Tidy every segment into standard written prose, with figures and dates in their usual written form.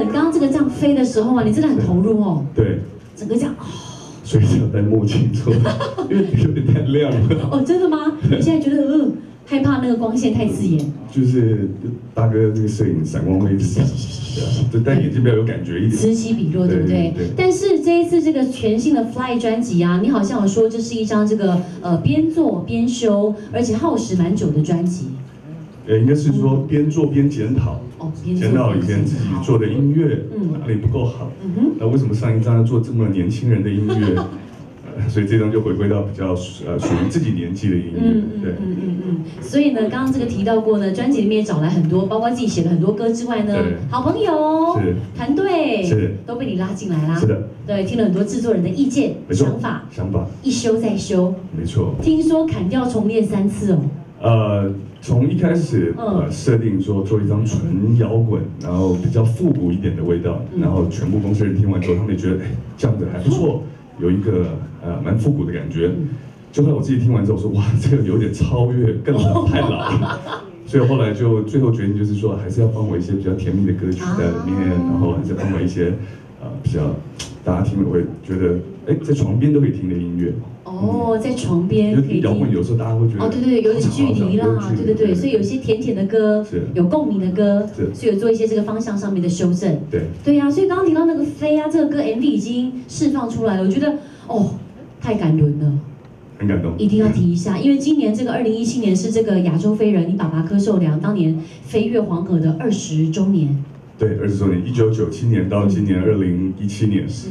Alan， 刚刚这个这样飞的时候啊，你真的很投入哦。 对， 整个这样哦。 所以要戴墨镜做，因为有点太亮了。 哦，真的吗？你现在觉得害怕那个光线太刺眼？ 就是大哥这个摄影闪光会一直闪，就戴眼镜比较有感觉一点， 此起彼落，对不对？但是这一次这个全新的 Fly 专辑啊，你好像有说这是一张这个边做边修，而且耗时蛮久的专辑。 应该是说边做边检讨，检讨以前自己做的音乐哪里不够好，那为什么上一张要做这么年轻人的音乐？所以这张就回归到比较属于自己年纪的音乐，对， 所以呢，刚刚这个提到过呢，专辑里面找来很多，包括自己写了很多歌之外呢，好朋友、团队都被你拉进来啦。 是的， 对，听了很多制作人的意见、想法，一修再修， 没错。 听说砍掉重练3次哦。 从一开始设定说做一张纯摇滚，然后比较复古一点的味道，然后全部公司人听完之后，他们也觉得这样子还不错，有一个蛮复古的感觉。就后来我自己听完之后说，哇，这个有点超越，更老，太老了。所以后来就最后决定就是说，还是要放我一些比较甜蜜的歌曲在里面，然后还是放我一些比较大家听了会觉得在床边都可以听的音乐。 哦，在床边可以听。 摇滚有时候大家会觉得对，有点距离啦，对，所以有一些甜甜的歌，有共鸣的歌，所以有做一些这个方向上面的修正。对呀，所以刚刚提到那个飞啊，这个歌 MV 已经释放出来了，我觉得太感人了， 很感动， 一定要提一下，因为今年这个2017年是这个亚洲飞人，你爸爸柯受良当年飞越黄河的20周年。 对，20周年，1997年到今年2017年，是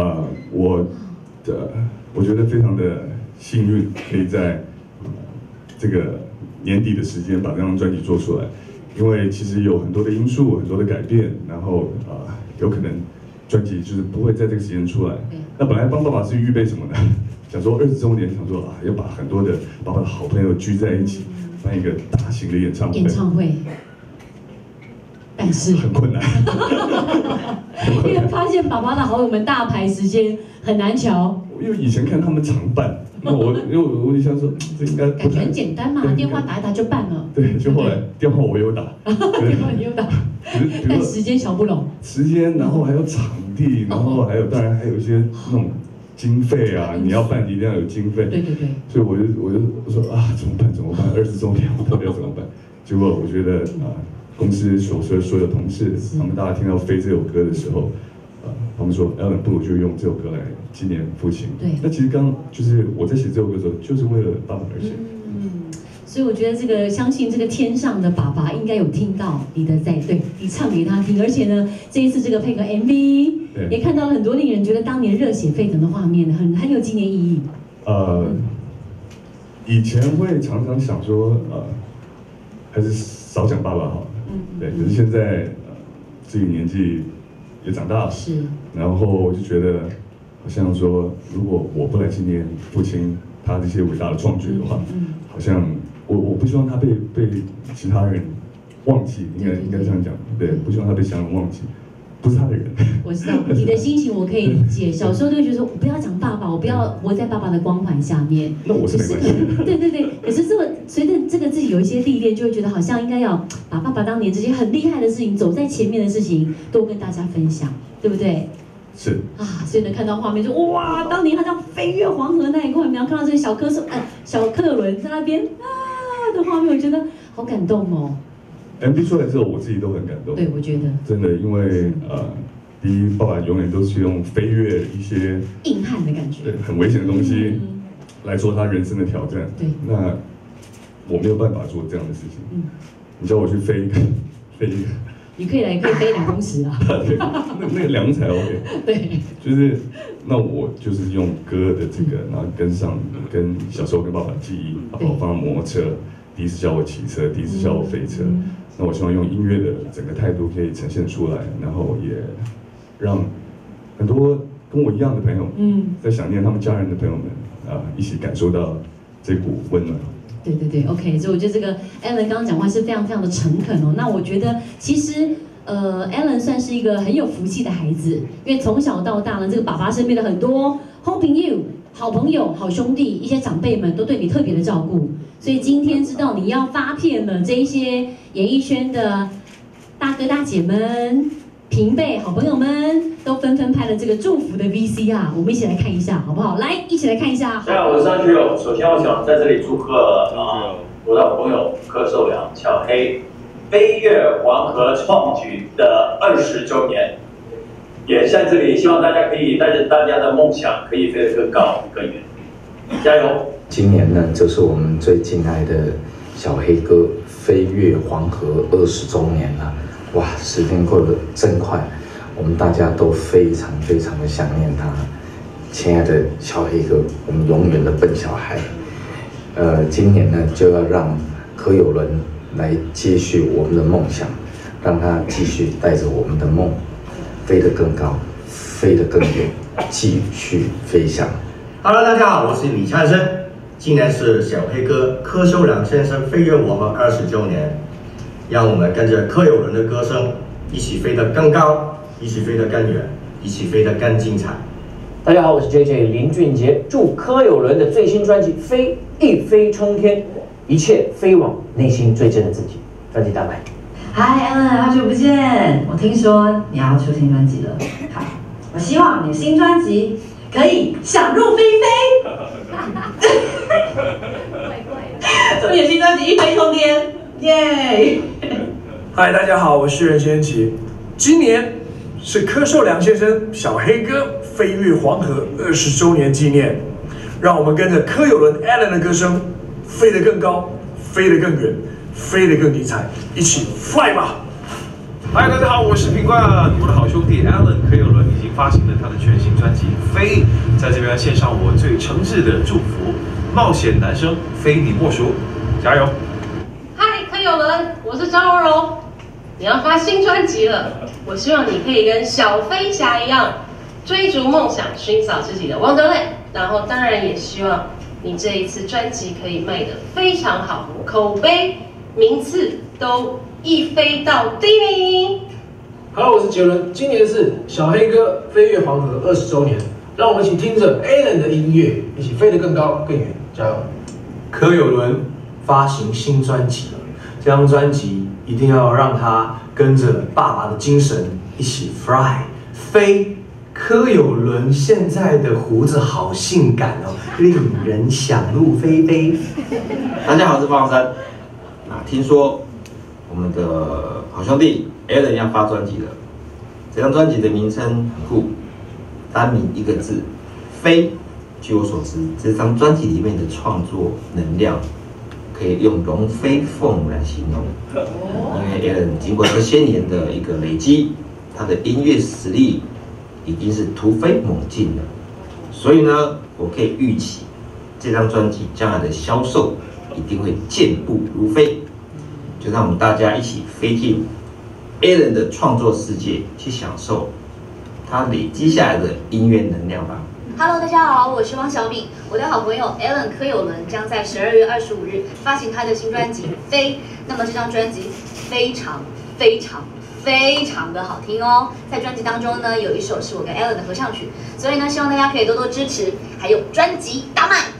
我觉得非常的幸运，可以在这个年底的时间把这张专辑做出来，因为其实有很多的因素，很多的改变，然后有可能专辑就是不会在这个时间出来。那本来帮爸爸是预备什么呢？想说20周年，想说要把很多的爸爸的好朋友聚在一起，办一个大型的演唱会。但是很困难， 因为发现爸爸的好友们大排时间很难瞧。 因为以前看他们常办，那我就想说，这应该感觉很简单嘛，电话打一打就办了。 对，就后来电话我有打， 电话你有打，但时间瞧不拢。 时间，然后还有场地，然后当然还有一些那种经费啊，你要办一定要有经费。 对。 所以我就说怎么办？20周年我到底要怎么办？结果我觉得公司所有同事，他们大家听到《飞》这首歌的时候，他们说 ，Alan 不如就用这首歌来纪念父亲。对。那其实就是我在写这首歌的时候，就是为了爸爸而写。 所以我觉得相信这个天上的爸爸应该有听到你的你唱给他听，而且呢，这一次这个配合 MV， 也看到了很多令人觉得当年热血沸腾的画面，很有纪念意义。 以前会常常想说，还是少讲爸爸好。对，可是现在自己年纪也长大了，然后我就觉得好像说，如果我不来纪念父亲他这些伟大的创举的话，好像我不希望他被其他人忘记，应该这样讲，对，不希望他被其他人忘记，不是他的人。我知道你的心情，我可以理解。小时候就会觉得说，我不要讲爸爸，我不要活在爸爸的光环下面。 那我是没关系。 对。可是随着这个自己有一些历练，就会觉得好像应该要把爸爸当年这些很厉害的事情，走在前面的事情，多跟大家分享，对不对？ 是所以能看到画面就哇，当年他这样飞越黄河那一块，你要看到这个小客轮在那边的画面，我觉得好感动哦。 MV 出来之后，我自己都很感动。 对，我觉得真的，因为第一，爸爸永远都是用飞越一些硬汉的感觉， 对，很危险的东西来做他人生的挑战。对，那我没有办法做这样的事情。你叫我去飞一个， 你可以飞2公尺啊。 对，那个2才 OK。对，就是那我就是用歌的这个，然后跟小时候跟爸爸的记忆，爸爸放摩托车。第一次教我骑车，第一次教我飞车，那我希望用音乐的整个态度可以呈现出来，然后也让很多跟我一样的朋友，在想念他们家人的朋友们一起感受到这股温暖。对 ，OK， 所以我觉得这个 Alan 刚刚讲话是非常非常的诚恳哦。那我觉得其实Alan 算是一个很有福气的孩子，因为从小到大呢，这个爸爸身边的很多好朋友、好朋友、好兄弟、一些长辈们都对你特别的照顾。所以今天知道你要发片了，这一些演艺圈的大哥大姐们， 平辈好朋友们都纷纷拍了这个祝福的 VCR， 我们一起来看一下好不好？来，一起来看一下。 大家好，我是张学友。首先，我想在这里祝贺我的好朋友柯受良、小黑飞越黄河创举的20周年。也在这里，希望大家可以带着大家的梦想，可以飞得更高更远。加油！ 今年呢，就是我们最敬爱的小黑哥飞越黄河20周年了。哇，时间过得真快，我们大家都非常非常的想念他。亲爱的小黑哥，我们永远的笨小孩。今年呢，就要让柯有伦来接续我们的梦想，让他继续带着我们的梦飞得更高，飞得更远，继续飞翔。 Hello， 大家好，我是李灿生。今年是小黑哥柯受良先生飞越我们20周年，让我们跟着柯有伦的歌声，一起飞得更高，一起飞得更远，一起飞得更精彩。 大家好，我是 JJ 林俊杰，祝柯有伦的最新专辑《飞》一飞冲天，一切飞往内心最真的自己。专辑大卖。 嗨 ，Alan， 好久不见！我听说你要出新专辑了，好，我希望你新专辑可以想入非非。祝你新专辑一飞冲天，耶！ 嗨，大家好，我是任贤齐。今年是柯受良先生小黑哥飞越黄河20周年纪念，让我们跟着柯有伦 Alan 的歌声，飞得更高，飞得更远，飞得更精彩，一起 fly 吧！ 嗨，大家好，我是品冠，我的好兄弟 Alan 柯有伦已经发行了他的全新专辑《飞》，在这边献上我最诚挚的祝福，冒险男生非你莫属，加油！ 嗨，柯有伦，我是张柔柔，你要发新专辑了，我希望你可以跟小飞侠一样，追逐梦想，寻找自己的 Wonderland， 然后当然也希望你这一次专辑可以卖得非常好，口碑、名次都一飞到第一。 Hello， 我是杰伦，今年是小黑哥飞越黄河20周年，让我们一起听着 Alan 的音乐，一起飞得更高更远，加油！ 柯有伦发行新专辑了，这张专辑一定要让他跟着爸爸的精神一起 fly 飞。柯有伦现在的胡子好性感哦，令人想入非非。 大家好，我是方山。听说我们的好兄弟 Alan 要发专辑了，这张专辑的名称很酷，单名一个字，飞。据我所知，这张专辑里面的创作能量可以用龙飞凤来形容，因为 Alan 经过这些年的一个累积，他的音乐实力已经是突飞猛进了，所以呢，我可以预期这张专辑将来的销售一定会健步如飞。就让我们大家一起飞进 Alan 的创作世界，去享受他累积下来的音乐能量吧。 Hello， 大家好，我是汪小敏。我的好朋友 Alan 柯有伦将在12月25日发行他的新专辑《飞》。那么这张专辑非常的好听哦。在专辑当中呢，有一首是我跟 Alan 的合唱曲，所以呢，希望大家可以多多支持。还有专辑大卖。